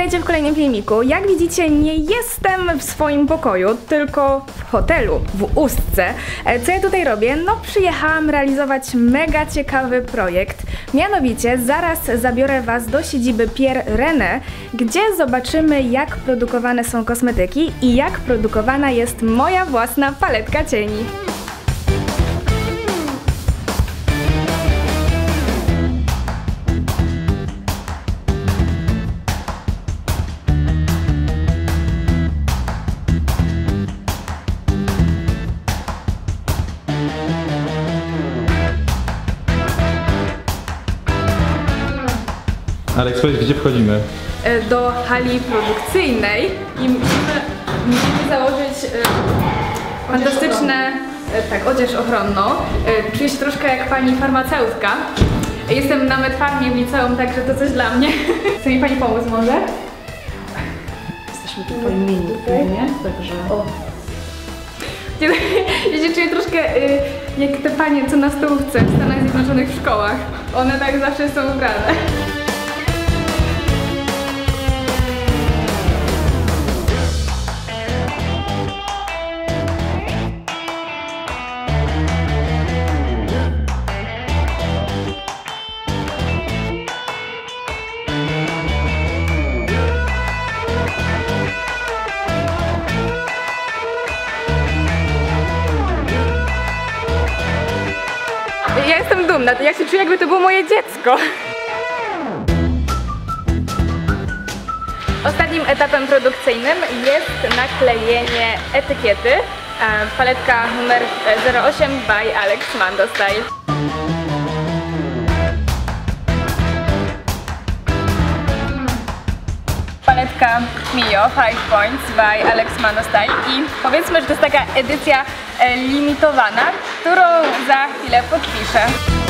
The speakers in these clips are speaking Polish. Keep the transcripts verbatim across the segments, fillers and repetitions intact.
witajcie w kolejnym filmiku. Jak widzicie, nie jestem w swoim pokoju, tylko w hotelu, w Ustce. Co ja tutaj robię? No, przyjechałam realizować mega ciekawy projekt. Mianowicie, zaraz zabiorę Was do siedziby Pierre René, gdzie zobaczymy, jak produkowane są kosmetyki i jak produkowana jest moja własna paletka cieni. Aleks, powiedz, gdzie wchodzimy? Do hali produkcyjnej i musimy, musimy założyć e, fantastyczne, e, tak, odzież ochronną. E, czuję się troszkę jak pani farmaceutka. Jestem na Medfarmie w liceum, także to coś dla mnie. Chce mi pani pomóc może? Jesteśmy tutaj mini, nie? Także... O. Ja się czuję troszkę y, jak te panie, co na stołówce w Stanach Zjednoczonych w szkołach. One tak zawsze są ubrane. Ja jestem dumna, ja się czuję, jakby to było moje dziecko. Ostatnim etapem produkcyjnym jest naklejenie etykiety. Paletka numer zero osiem by Alex Mando Style. Paletka Mio Five Points by Alex Mando Style i powiedzmy, że to jest taka edycja e, limitowana, którą za chwilę podpiszę.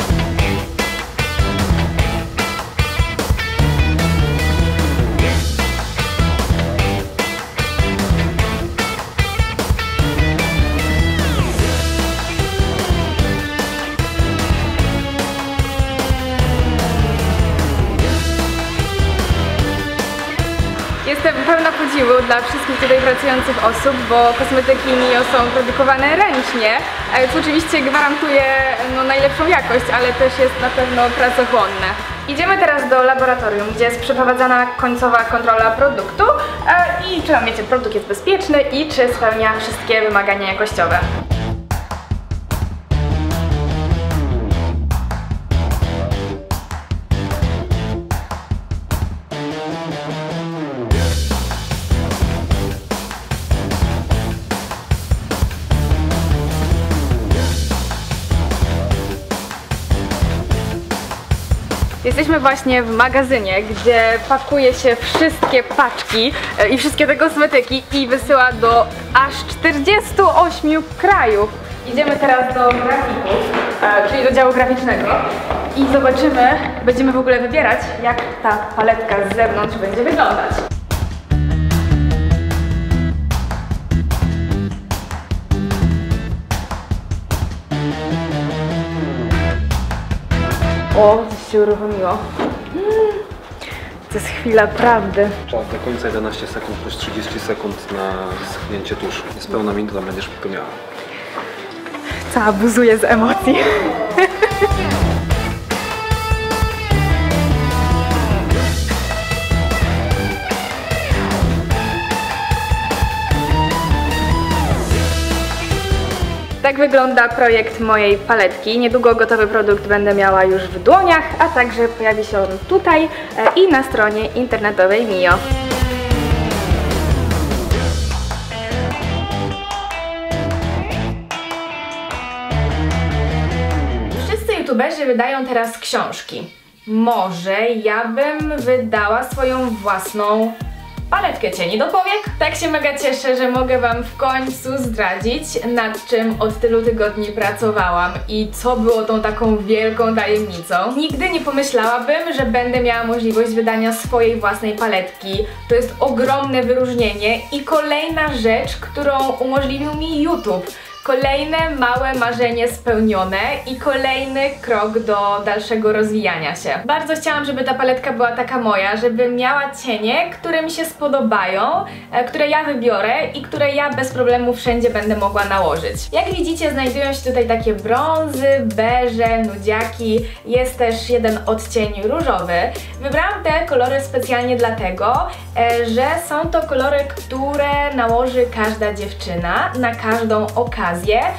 Jestem pełna podziwu dla wszystkich tutaj pracujących osób, bo kosmetyki Mio są produkowane ręcznie, co oczywiście gwarantuje no, najlepszą jakość, ale też jest na pewno pracochłonne. Idziemy teraz do laboratorium, gdzie jest przeprowadzana końcowa kontrola produktu i czy, wiecie, produkt jest bezpieczny i czy spełnia wszystkie wymagania jakościowe. Jesteśmy właśnie w magazynie, gdzie pakuje się wszystkie paczki i wszystkie te kosmetyki i wysyła do aż czterdziestu ośmiu krajów. Idziemy teraz do grafików, czyli do działu graficznego i zobaczymy, będziemy w ogóle wybierać, jak ta paletka z zewnątrz będzie wyglądać. O, coś się uruchomiło. To jest chwila prawdy. Czas do końca jedenaście sekund plus trzydzieści sekund na schnięcie tuszu. Niespełna minuta będziesz popełniała. Cała buzuje z emocji. Tak wygląda projekt mojej paletki. Niedługo gotowy produkt będę miała już w dłoniach, a także pojawi się on tutaj i na stronie internetowej Mio. Wszyscy youtuberzy wydają teraz książki. Może ja bym wydała swoją własną paletkę cieni do powiek. Tak się mega cieszę, że mogę Wam w końcu zdradzić, nad czym od tylu tygodni pracowałam i co było tą taką wielką tajemnicą. Nigdy nie pomyślałabym, że będę miała możliwość wydania swojej własnej paletki. To jest ogromne wyróżnienie i kolejna rzecz, którą umożliwił mi YouTube. Kolejne małe marzenie spełnione i kolejny krok do dalszego rozwijania się. Bardzo chciałam, żeby ta paletka była taka moja, żeby miała cienie, które mi się spodobają, e, które ja wybiorę i które ja bez problemu wszędzie będę mogła nałożyć. Jak widzicie, znajdują się tutaj takie brązy, beże, nudziaki, jest też jeden odcień różowy. Wybrałam te kolory specjalnie dlatego, e, że są to kolory, które nałoży każda dziewczyna na każdą okazję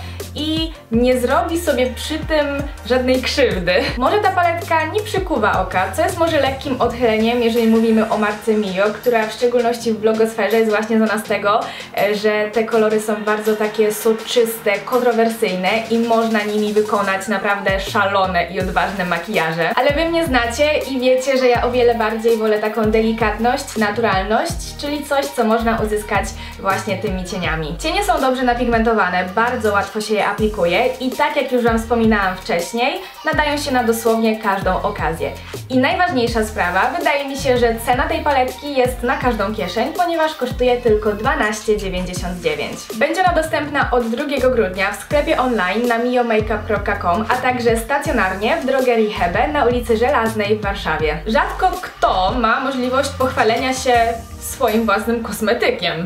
i nie zrobi sobie przy tym żadnej krzywdy. Może ta paletka nie przykuwa oka, co jest może lekkim odchyleniem, jeżeli mówimy o marce Mio, która w szczególności w blogosferze jest właśnie znana z tego, że te kolory są bardzo takie soczyste, kontrowersyjne i można nimi wykonać naprawdę szalone i odważne makijaże. Ale wy mnie znacie i wiecie, że ja o wiele bardziej wolę taką delikatność, naturalność, czyli coś, co można uzyskać właśnie tymi cieniami. Cienie są dobrze napigmentowane, bardzo łatwo się je aplikuje i tak jak już wam wspominałam wcześniej, nadają się na dosłownie każdą okazję. I najważniejsza sprawa, wydaje mi się, że cena tej paletki jest na każdą kieszeń, ponieważ kosztuje tylko dwanaście dziewięćdziesiąt dziewięć. Będzie ona dostępna od drugiego grudnia w sklepie online na mio makeup kropka com, a także stacjonarnie w drogerii Hebe na ulicy Żelaznej w Warszawie. Rzadko kto ma możliwość pochwalenia się swoim własnym kosmetykiem.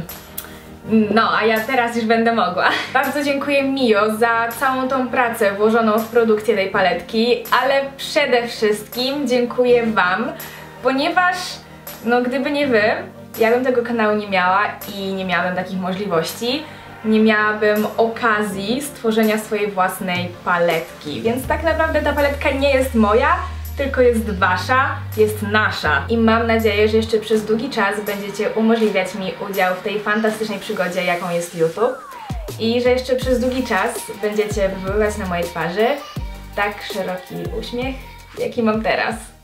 No, a ja teraz już będę mogła. Bardzo dziękuję Mio za całą tą pracę włożoną w produkcję tej paletki, ale przede wszystkim dziękuję wam, ponieważ no gdyby nie wy, ja bym tego kanału nie miała i nie miałabym takich możliwości. Nie miałabym okazji stworzenia swojej własnej paletki, więc tak naprawdę ta paletka nie jest moja, tylko jest wasza, jest nasza. I mam nadzieję, że jeszcze przez długi czas będziecie umożliwiać mi udział w tej fantastycznej przygodzie, jaką jest YouTube. I że jeszcze przez długi czas będziecie wywoływać na mojej twarzy tak szeroki uśmiech, jaki mam teraz.